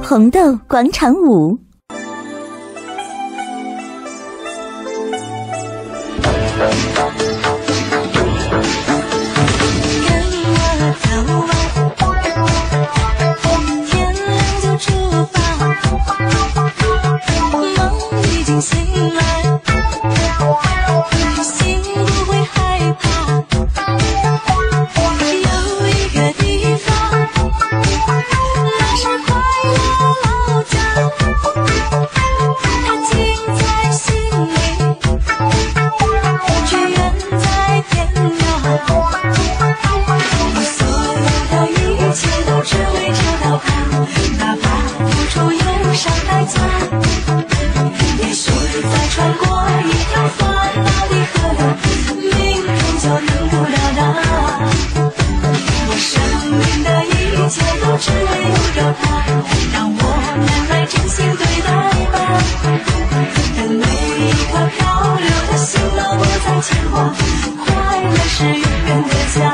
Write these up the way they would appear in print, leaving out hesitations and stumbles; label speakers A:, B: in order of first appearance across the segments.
A: 红豆广场舞。
B: 天亮就出发，梦已经醒来，心不会害怕。有一个地方，那是快乐老家，它近在心里，却远在天涯。我所有的一切都只为找到它，哪怕付出有伤代价。也许再穿过一条烦恼的河流，明天就能够到达。我生命的一切都只为拥有它，让我们来真心对待吧。等每一颗漂流的心都不再牵挂，快乐是永远的家。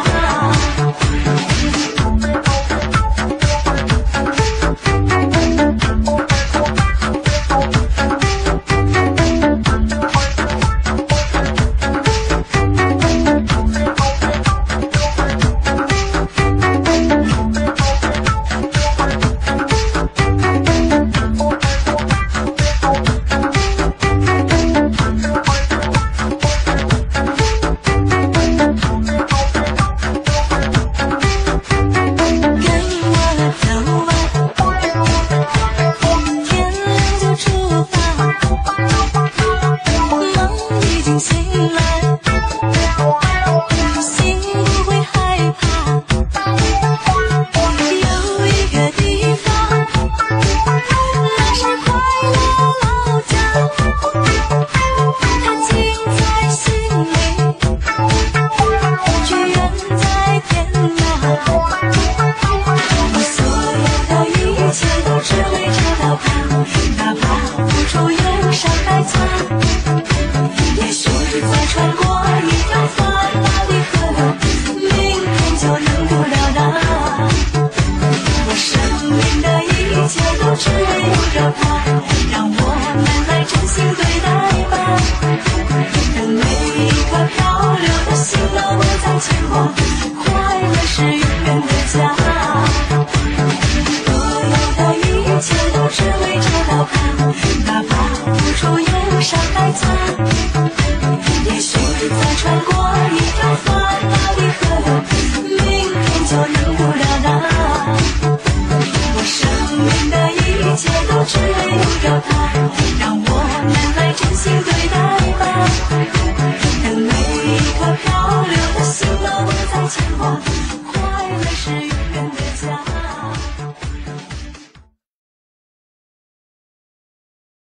B: 只为拥有它，让我们来真心对待吧。等每一颗漂流的心都不再牵挂，快乐是永远的家。所有的一切都只为找到它，哪怕付出有伤代价。也许再穿过一条烦恼的河流，明天就能够到达。我生命的一切都只为拥有它，让我们